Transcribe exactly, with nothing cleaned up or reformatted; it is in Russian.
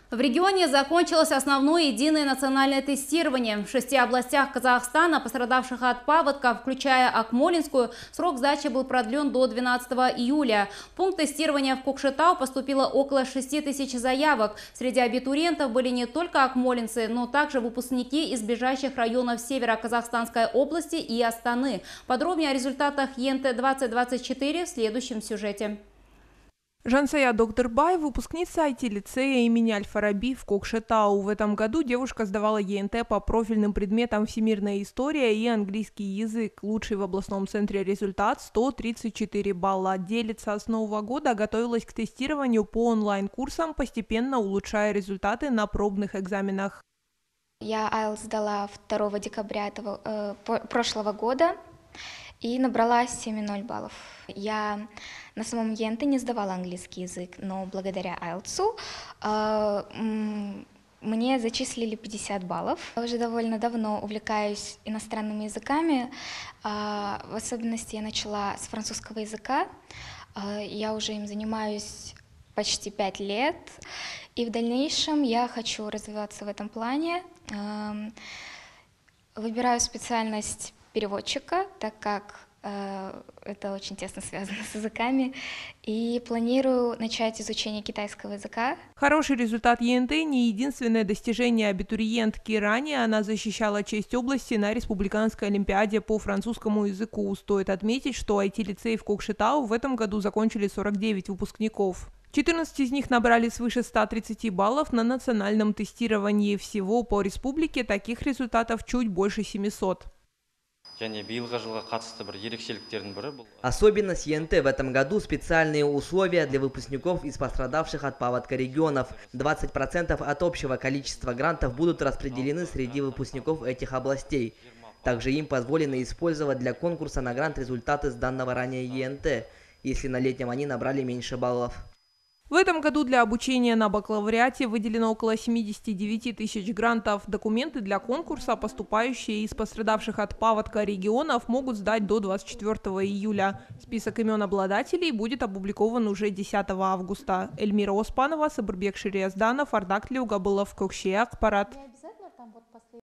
В регионе закончилось основное единое национальное тестирование. В шести областях Казахстана, пострадавших от паводка, включая Акмолинскую, срок сдачи был продлен до двенадцатого июля. В пункт тестирования в Кокшетау поступило около шести тысяч заявок. Среди абитуриентов были не только акмолинцы, но также выпускники из ближайших районов севера Казахстанской области и Астаны. Подробнее о результатах ЕНТ двадцать двадцать четыре в следующем сюжете. Жансая Докторбай – выпускница ай ти-лицея имени Аль-Фараби в Кокшетау. В этом году девушка сдавала ЕНТ по профильным предметам «Всемирная история» и английский язык. Лучший в областном центре результат – сто тридцать четыре балла. Делится с нового года, готовилась к тестированию по онлайн-курсам, постепенно улучшая результаты на пробных экзаменах. Я айлтс сдала второго декабря этого, э, прошлого года и набрала семь ноль баллов. Я на самом ЕНТ не сдавала английский язык, но благодаря айлтсу э, мне зачислили пятьдесят баллов. Я уже довольно давно увлекаюсь иностранными языками. Э, в особенности я начала с французского языка. Э, я уже им занимаюсь почти пять лет. И в дальнейшем я хочу развиваться в этом плане. Э, выбираю специальность переводчика, так как э, это очень тесно связано с языками, и планирую начать изучение китайского языка. Хороший результат ЕНТ не единственное достижение абитуриентки. Ранее она защищала честь области на Республиканской олимпиаде по французскому языку. Стоит отметить, что ай ти-лицей в Кокшетау в этом году закончили сорок девять выпускников. четырнадцать из них набрали свыше ста тридцати баллов на национальном тестировании. Всего по республике таких результатов чуть больше семисот. Особенность ЕНТ в этом году – специальные условия для выпускников из пострадавших от паводка регионов. двадцать процентов от общего количества грантов будут распределены среди выпускников этих областей. Также им позволено использовать для конкурса на грант результаты сданного ранее ЕНТ, если на летнем они набрали меньше баллов. В этом году для обучения на бакалавриате выделено около семидесяти девяти тысяч грантов. Документы для конкурса, поступающие из пострадавших от паводка регионов, могут сдать до двадцать четвёртого июля. Список имен обладателей будет опубликован уже десятого августа. Эльмира Оспанова, Сабырбек Шириязданов, Ардак Тлеугабылов, Кокшия, Акпарат.